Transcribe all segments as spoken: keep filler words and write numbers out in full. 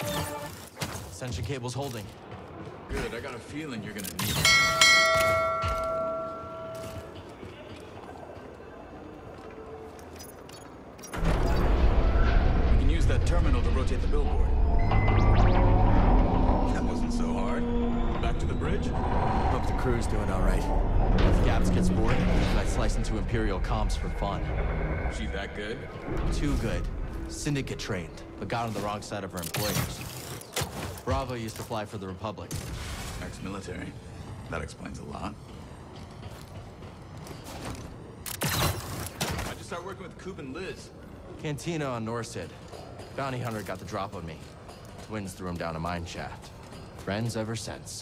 Ascension cable's holding. Good, I got a feeling you're gonna need it. We can use that terminal to rotate the billboard. That wasn't so hard. Back to the bridge? Hope the crew's doing all right. If Gabs gets bored, I might slice into Imperial comms for fun. She that good? Too good. Syndicate trained, but got on the wrong side of her employers. Bravo used to fly for the Republic. Ex-military. That explains a lot. I just started working with Coop and Liz. Cantina on Norsid. Bounty hunter got the drop on me. Twins threw him down a mine shaft. Friends ever since.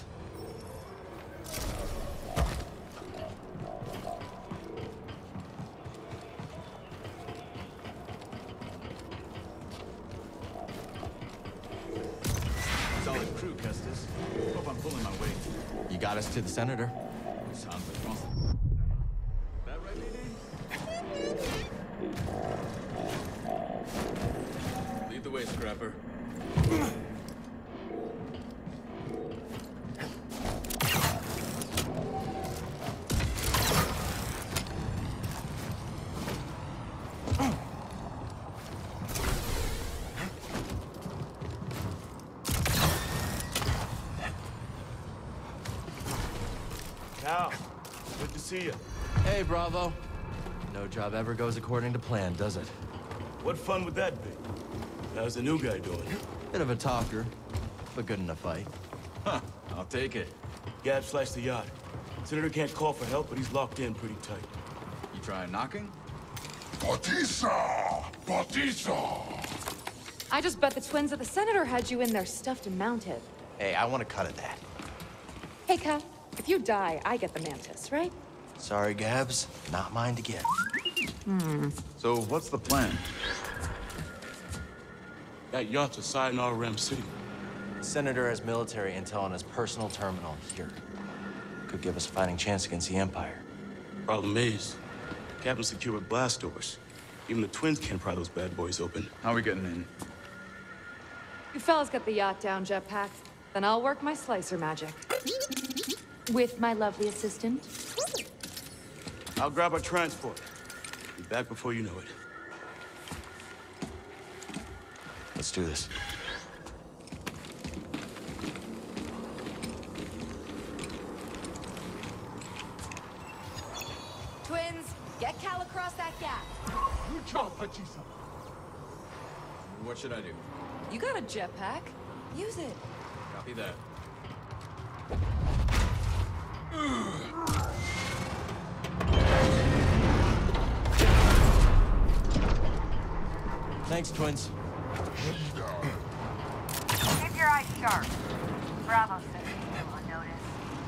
Solid crew, Custis. Hope I'm pulling my weight. You got us to the Senator. Sounds responsible. That right, Nadine? Lead the way, Scrapper. Cal, good to see you. Hey, Bravo. No job ever goes according to plan, does it? What fun would that be? How's the new guy doing? Bit of a talker, but good in a fight. Huh, I'll take it. Gab sliced the yacht. Senator can't call for help, but he's locked in pretty tight. You try knocking? Batista! Batista! I just bet the twins of the Senator had you in there stuffed and mounted. Hey, I want a cut of that. Hey, Cal, if you die, I get the mantis, right? Sorry, Gabs. Not mine to get. Hmm. So what's the plan? That yacht's a site in R M City. Senator has military intel on his personal terminal here. Could give us a fighting chance against the Empire. Problem is, Captain's secure with blast doors. Even the twins can't pry those bad boys open. How are we getting in? You fellas get the yacht down, Jetpack. Then I'll work my slicer magic. With my lovely assistant. I'll grab our transport. Be back before you know it. Let's do this. Twins, get Cal across that gap. Good job, Batista. What should I do? You got a jetpack. Use it. Copy that. Thanks, twins. Keep your eyes sharp. Bravo says you on notice.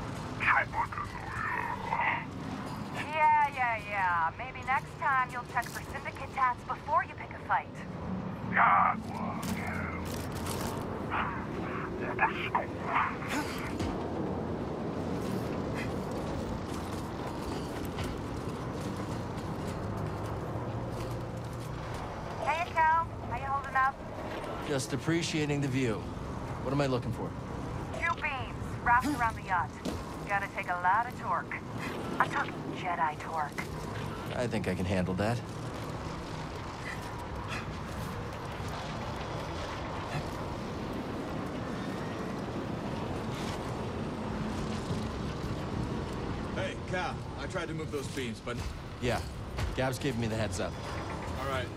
Yeah, yeah, yeah. Maybe next time you'll check for syndicate tats before you pick a fight. Hey, Cal. How you holding up? Just appreciating the view. What am I looking for? Two beams wrapped around the yacht. Gotta take a lot of torque. I'm talking Jedi torque. I think I can handle that. Hey, Cal, I tried to move those beams, but... Yeah. Gabs gave me the heads up. All right.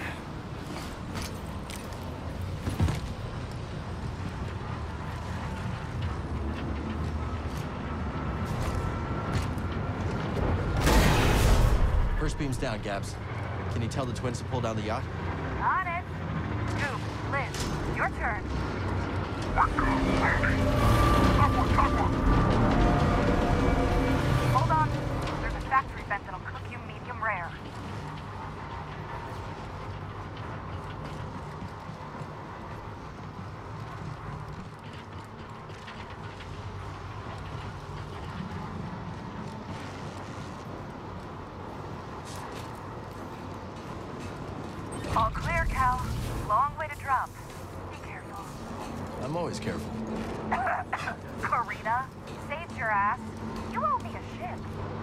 First beam's down, Gabs. Can you tell the twins to pull down the yacht? On it. Scoop, Liz, your turn. Hold on. There's a factory vent that'll cook you medium rare. All clear, Cal. Long way to drop. Be careful. I'm always careful. Karina, saved your ass. You owe me a ship.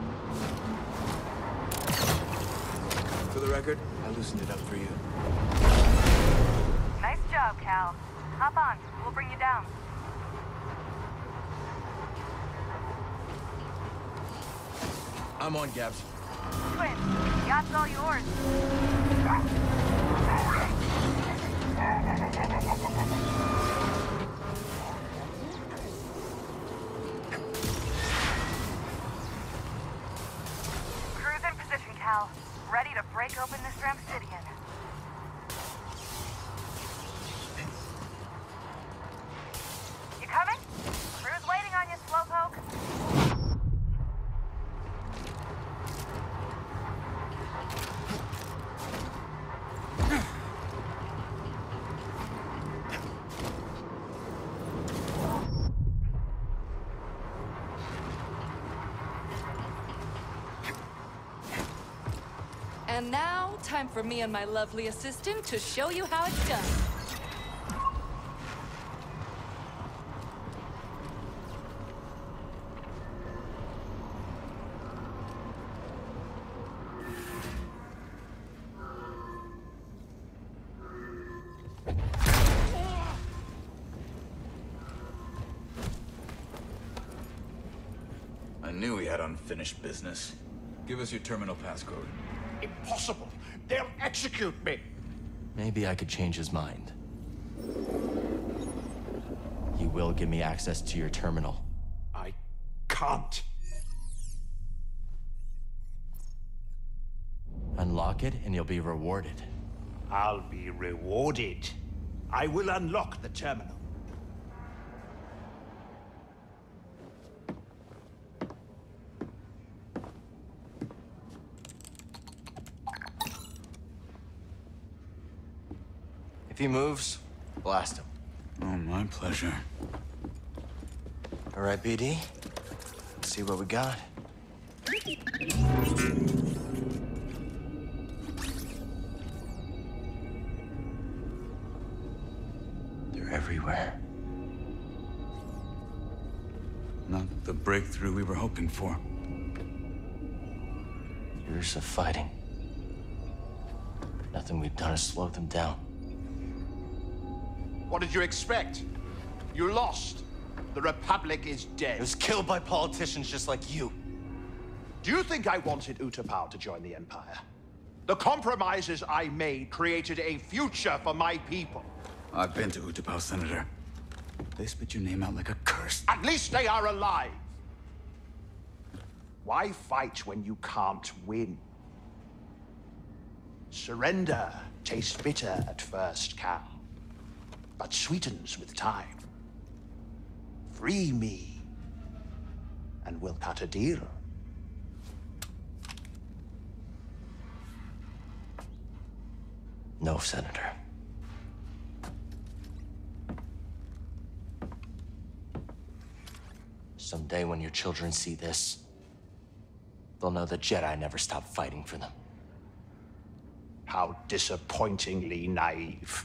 For the record, I loosened it up for you. Nice job, Cal. Hop on. We'll bring you down. I'm on, Gabs. Twins, yacht's all yours. Cruise in position, Cal. Ready to break open this Ramsidian. You coming? Crew's waiting on you, Slowpoke. And now, time for me and my lovely assistant to show you how it's done. I knew we had unfinished business. Give us your terminal passcode. Impossible! They'll execute me! Maybe I could change his mind. You will give me access to your terminal. I can't. Unlock it and you'll be rewarded. I'll be rewarded. I will unlock the terminal. If he moves, blast him. Oh, my pleasure. All right, B D. Let's see what we got. They're everywhere. Not the breakthrough we were hoping for. Years of fighting. Nothing we've done has slowed them down. What did you expect? You lost. The Republic is dead. It was killed by politicians just like you. Do you think I wanted Utapau to join the Empire? The compromises I made created a future for my people. I've been to Utapau, Senator. They spit your name out like a curse. At least they are alive. Why fight when you can't win? Surrender tastes bitter at first, Cal, but sweetens with time. Free me, and we'll cut a deal. No, Senator. Someday when your children see this, they'll know the Jedi never stopped fighting for them. How disappointingly naive.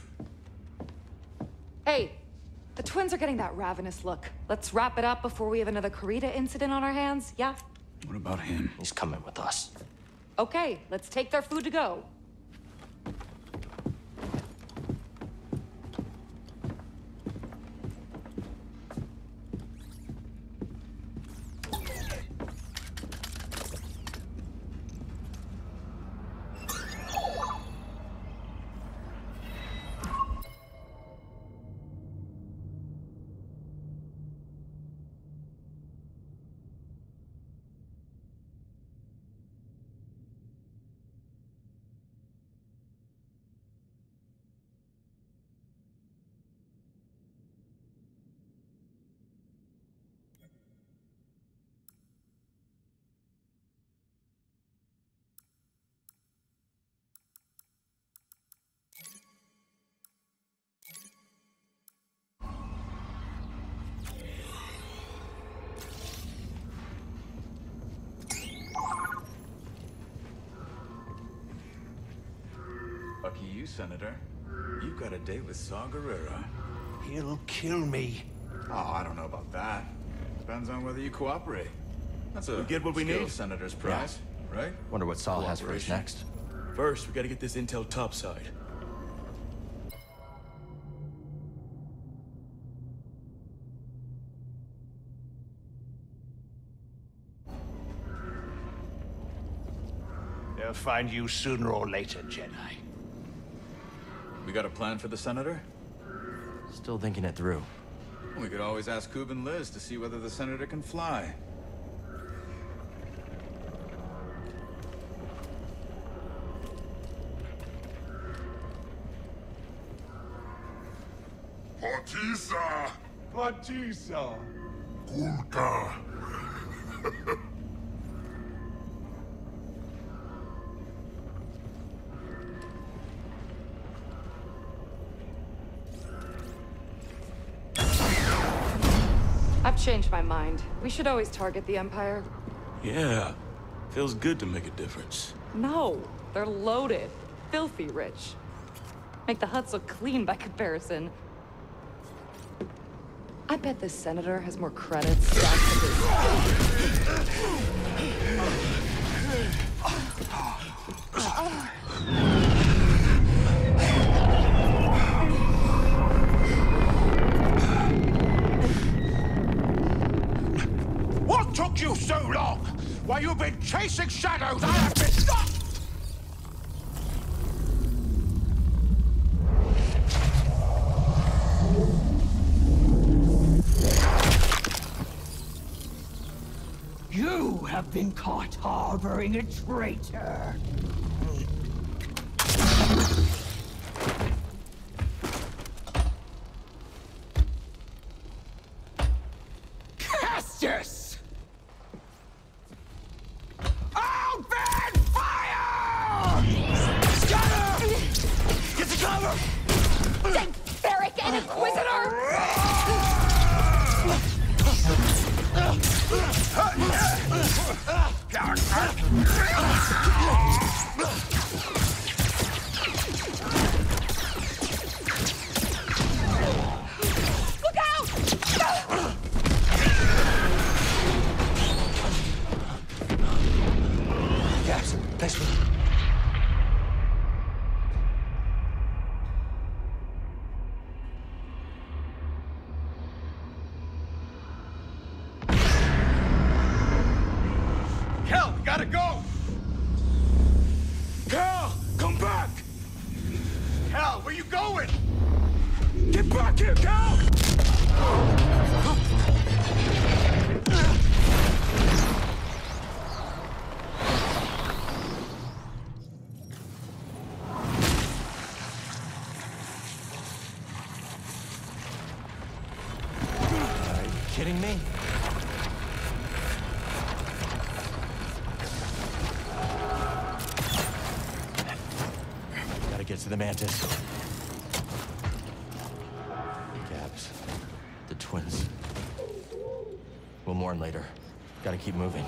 Hey, the twins are getting that ravenous look. Let's wrap it up before we have another Karita incident on our hands, yeah? What about him? He's coming with us. Okay, let's take their food to go. Lucky you, Senator. You've got a date with Saw Gerrera. He'll kill me. Oh, I don't know about that. Depends on whether you cooperate. That's a We get what we skill need? senator's prize, right? Wonder what Saul has for us Cooperation. next. First, we gotta get this intel topside. They'll find you sooner or later, Jedi. We got a plan for the senator? Still thinking it through. We could always ask Coob and Liz to see whether the senator can fly. Partisa! Partisa! Kulka! I've changed my mind. We should always target the Empire. Yeah. Feels good to make a difference. No, they're loaded. Filthy rich. Make the huts look clean by comparison. I bet this senator has more credits stacked to his... What took you so long? While you've been chasing shadows, I have been... Ah! You have been caught harboring a traitor. Castus! Open fire! Scatter! Get the cover! Ferric and Inquisitor! Look out! Yes, thanks for... Cal, we gotta go! Cal! Come back! Cal, where you going? Get back here, Cal! Are you kidding me? Gotta get to the Mantis. Gabs. The twins. We'll mourn later. Gotta keep moving.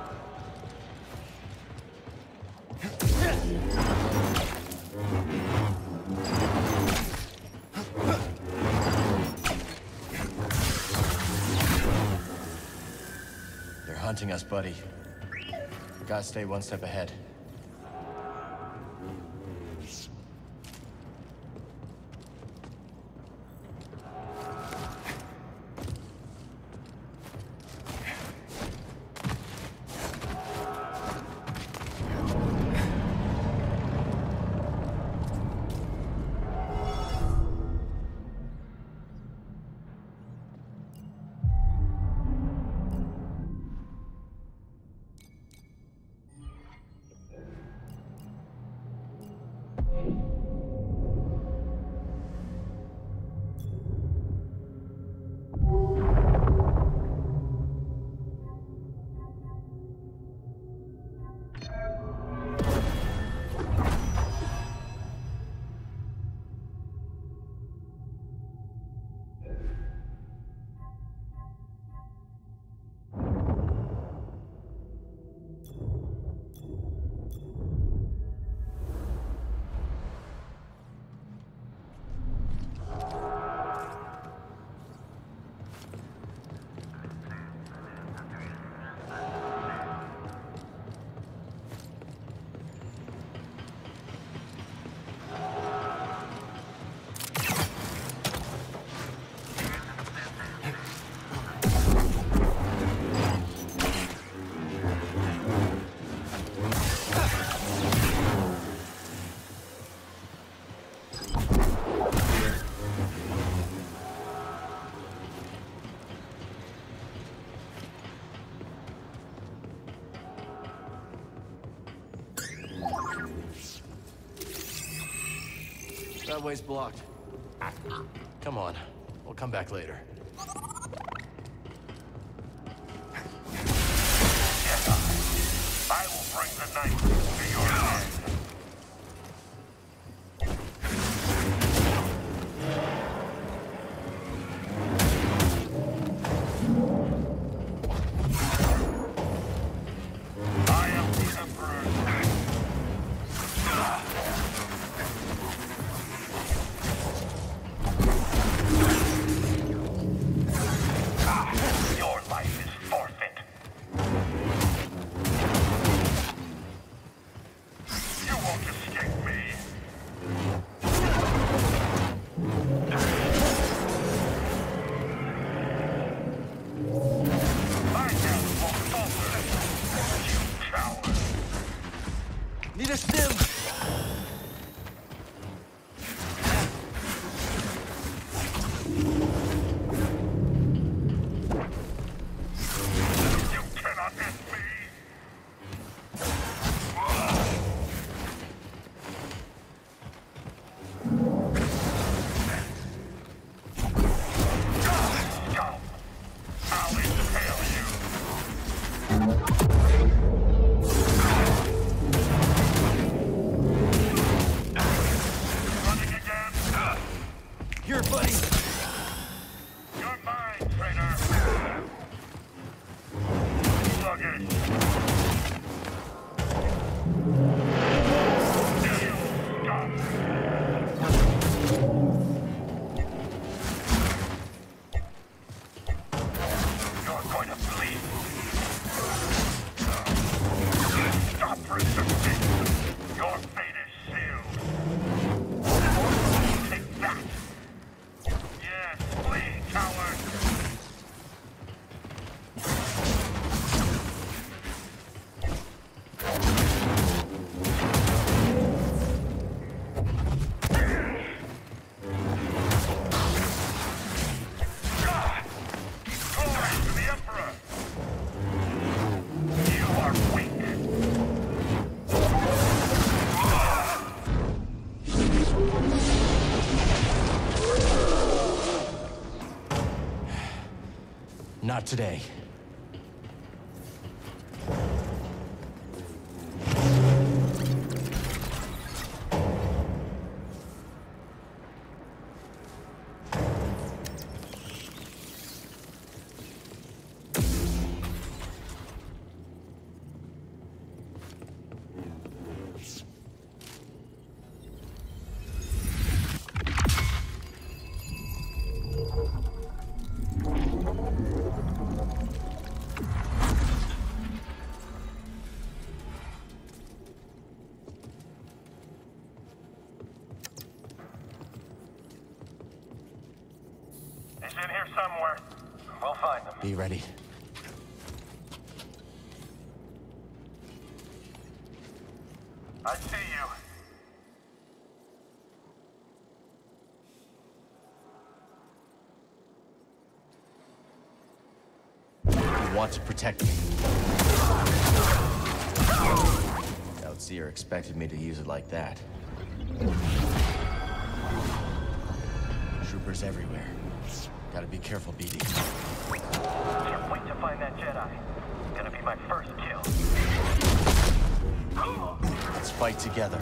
They're hunting us, buddy. Gotta stay one step ahead. subway's blocked. Come on, we'll come back later. I will bring the knife to your hand. I am the Emperor. Your life is forfeit. You won't escape me. My death won't falter, you coward. Need a stim! You cannot end me. Scum! I'll impale you. Running again? Here, buddy! You're mine, traitor. Sluggish. You scum. You're going to bleed. Stop resisting. Your fate is sealed. Take that. Yes, flee, coward. Glory to the Emperor. You are weak. Not today. He's in here somewhere. We'll find him. Be ready. I see you. You want to protect me. Outseer expected me to use it like that. Troopers everywhere. Gotta be careful, B D. Can't wait to find that Jedi. It's gonna be my first kill. Let's fight together.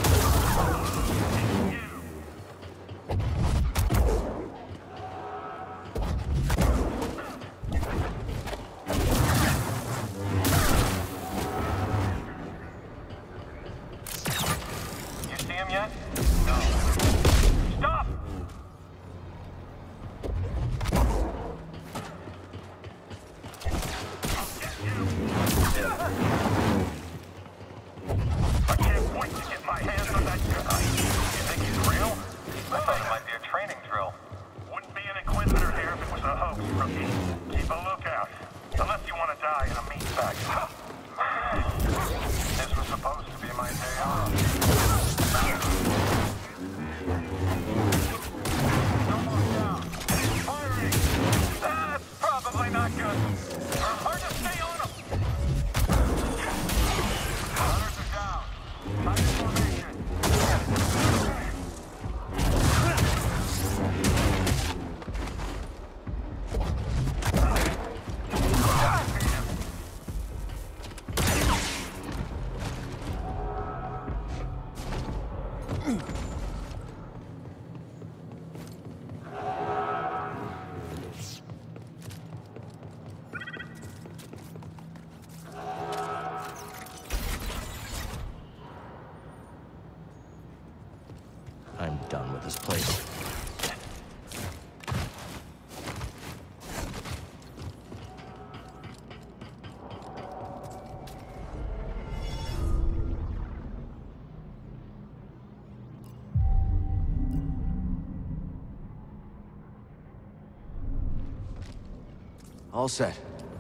You see him yet? No. Stop! I can't wait to get my hands on that Jedi. You think he's All set.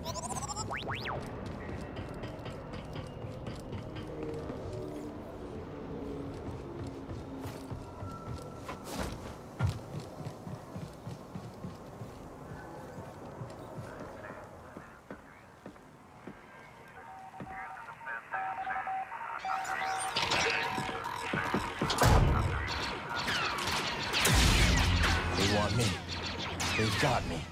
They want me. They've got me.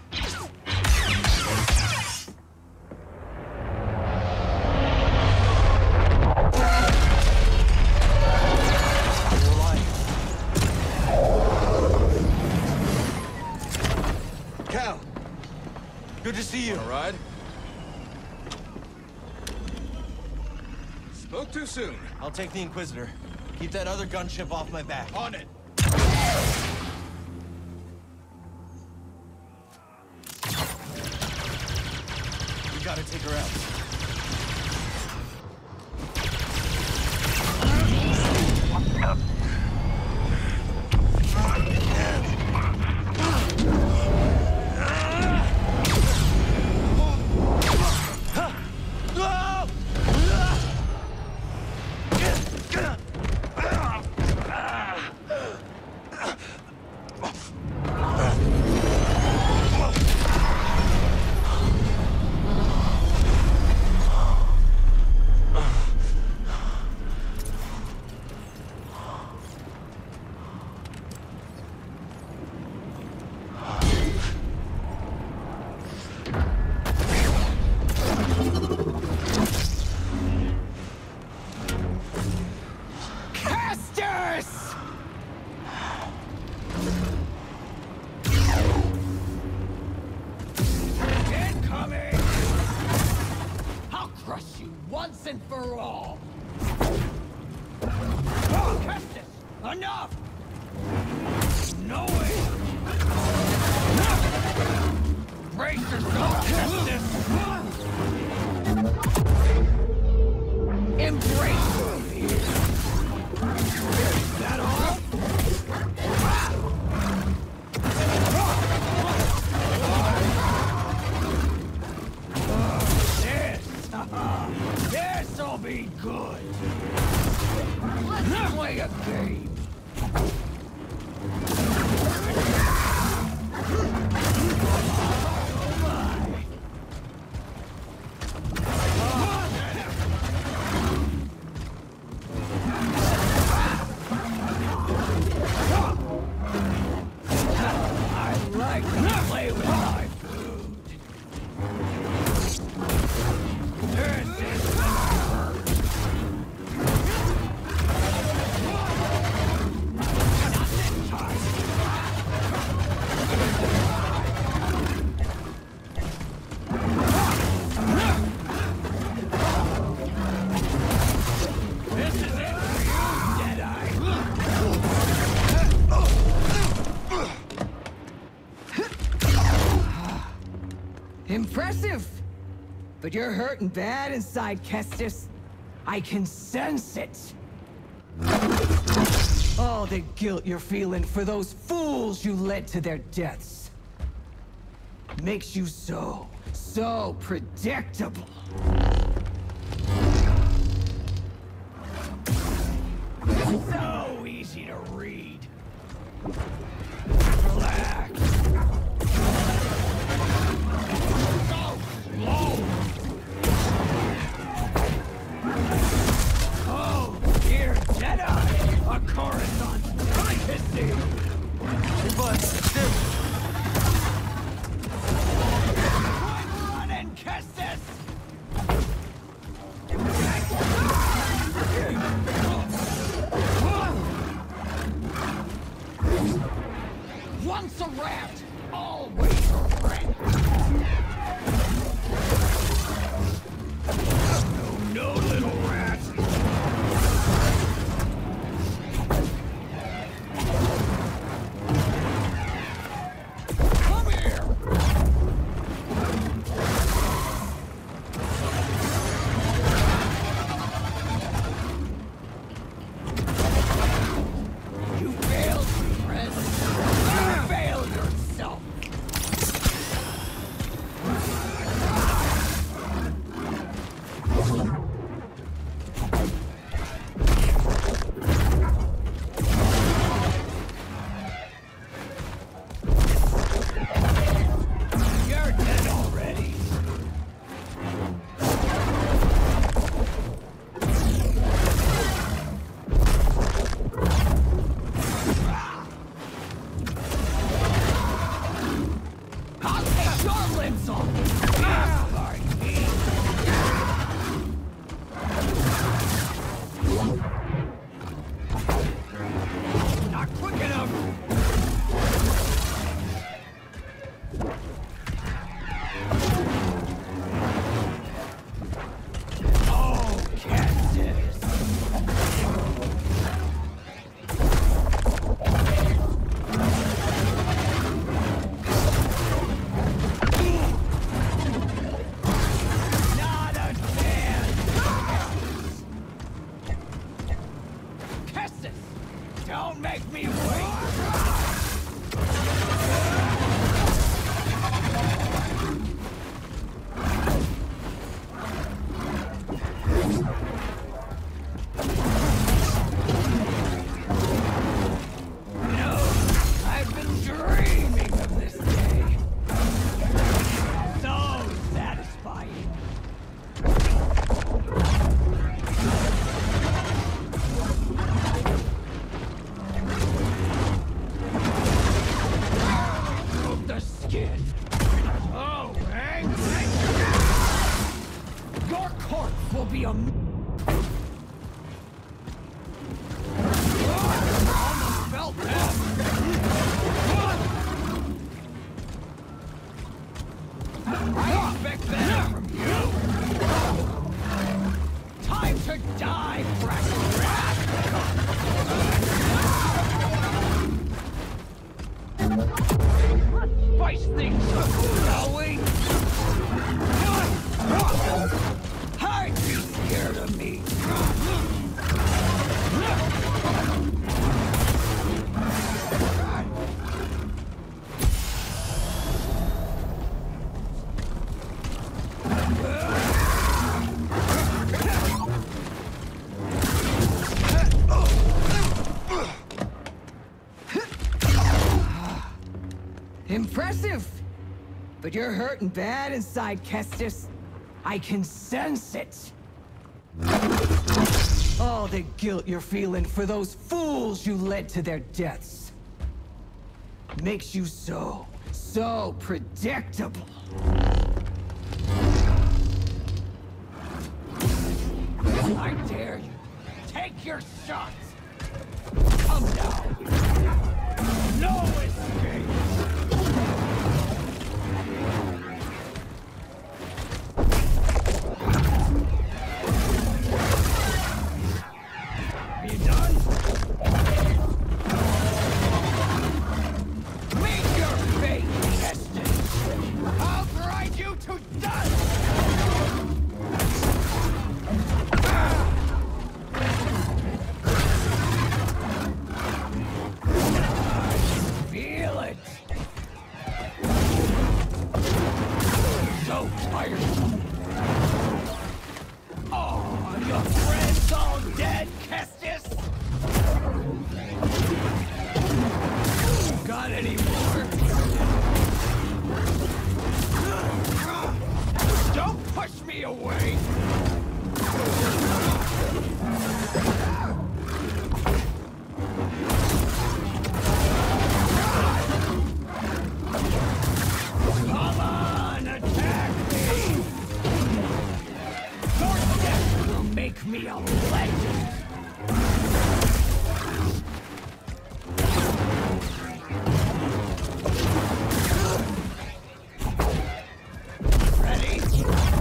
Cal! Good to see you. All right? Spoke too soon. I'll take the Inquisitor. Keep that other gunship off my back. On it. We gotta take her out. Once and for all! Oh, Kestis! Enough! No way! Brace yourself, Kestis! Embrace me! Is that all? This'll be good. Let's play a game. I like to play with my food. This is impressive! But you're hurting bad inside, Kestis. I can sense it. All the guilt you're feeling for those fools you led to their deaths makes you so, so predictable. So easy to read. Relax. Oh, dear Jedi! A Coruscant dynasty! But still, Run and Kestis! Once a rat, always a rat! No, no, little rat! Come here! You failed me, friend. You failed yourself. some ass like me. Not quick enough. Oh, Cassis. Not a chance. Cassis, don't make me wait. I've been dreaming of this day. So satisfying. Remove the skin. Oh, angry. Your corpse will be a... Almost felt that. I expect that from you! Time to die, Cracker Rat! Let's spice things up, shall we? I'd be scared of me! Impressive! But you're hurting bad inside, Kestis. I can sense it. All the guilt you're feeling for those fools you led to their deaths makes you so, so predictable. I dare you. Take your shots. Come down. No escape. Are you done? Meet your fate, Kestis. I'll grind you to dust. Feel it. So tiresome. Oh, your friend's all dead, Kestis? Got any more? Don't push me away! Come on, attack me! Your death will make me a legend! Ready?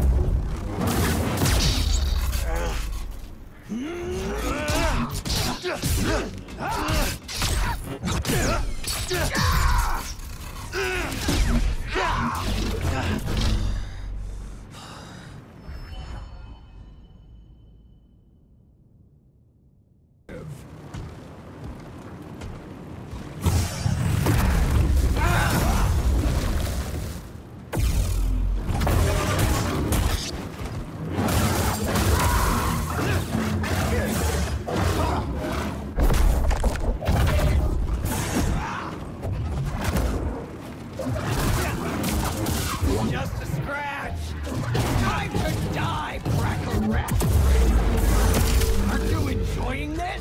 Just a scratch! Time to die, Cracker Rat! Aren't you enjoying this?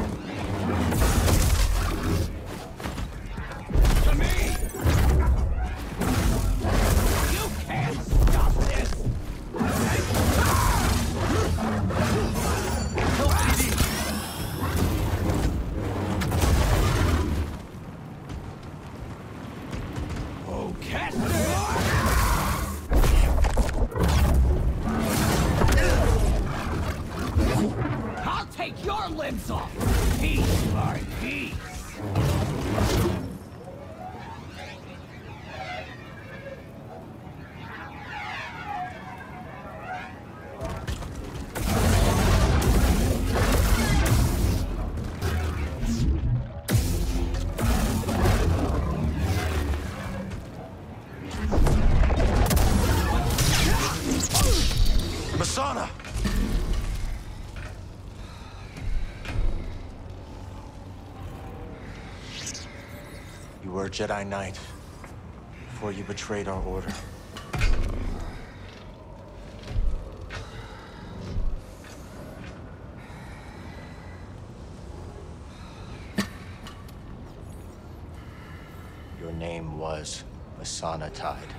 To me! You were a Jedi Knight before you betrayed our order. Your name was Masana Tide.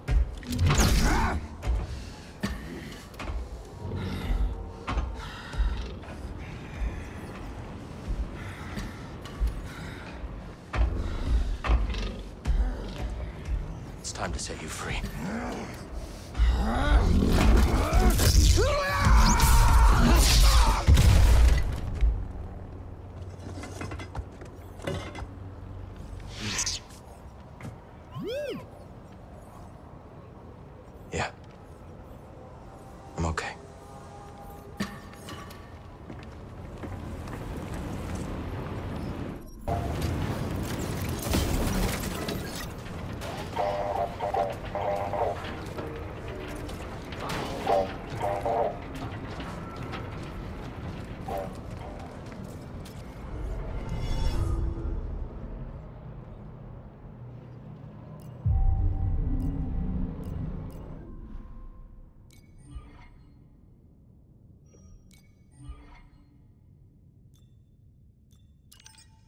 It's time to set you free. Yeah. I'm okay.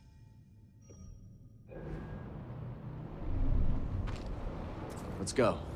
Let's go.